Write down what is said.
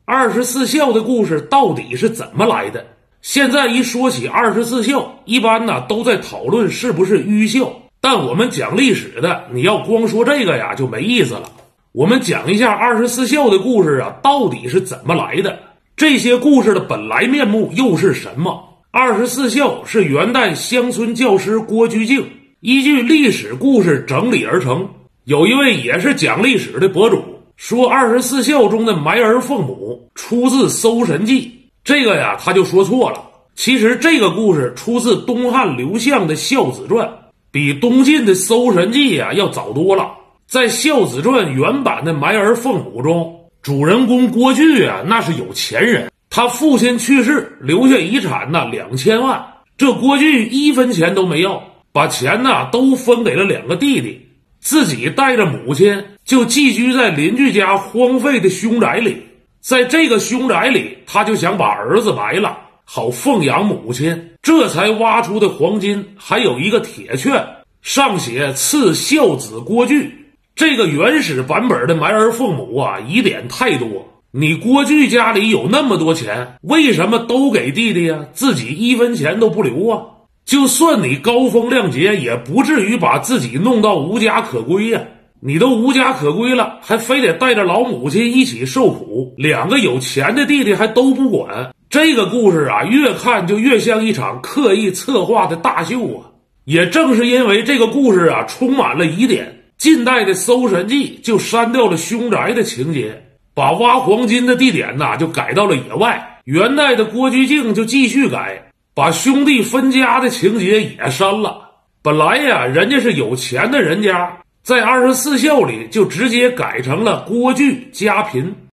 24孝的故事到底是怎么来的？现在一说起24孝，一般呢都在讨论是不是愚孝，但我们讲历史的，你要光说这个呀就没意思了。我们讲一下24孝的故事啊，到底是怎么来的？这些故事的本来面目又是什么？24孝是元代乡村教师郭居敬依据历史故事整理而成。有一位也是讲历史的博主说24孝中的埋儿奉母出自《搜神记》，这个呀他就说错了。其实这个故事出自东汉刘向的《孝子传》，比东晋的《搜神记》呀要早多了。在《孝子传》原版的埋儿奉母中，主人公郭巨啊那是有钱人，他父亲去世留下遗产呢2000万，这郭巨1分钱都没要，把钱呢都分给了2个弟弟，自己带着母亲就寄居在邻居家荒废的凶宅里。在这个凶宅里，他就想把儿子埋了，好奉养母亲，这才挖出的黄金还有一个铁券，上写赐孝子郭巨。这个原始版本的埋儿奉母啊，疑点太多。你郭巨家里有那么多钱，为什么都给弟弟啊？自己1分钱都不留啊？就算你高风亮节，也不至于把自己弄到无家可归呀。你都无家可归了，还非得带着老母亲一起受苦，2个有钱的弟弟还都不管。这个故事啊，越看就越像一场刻意策划的大秀啊。也正是因为这个故事啊充满了疑点，近代的《搜神记》就删掉了凶宅的情节，把挖黄金的地点就改到了野外。元代的郭居敬就继续改，把兄弟分家的情节也删了。本来呀人家是有钱的人家，在24孝里就直接改成了郭巨家贫。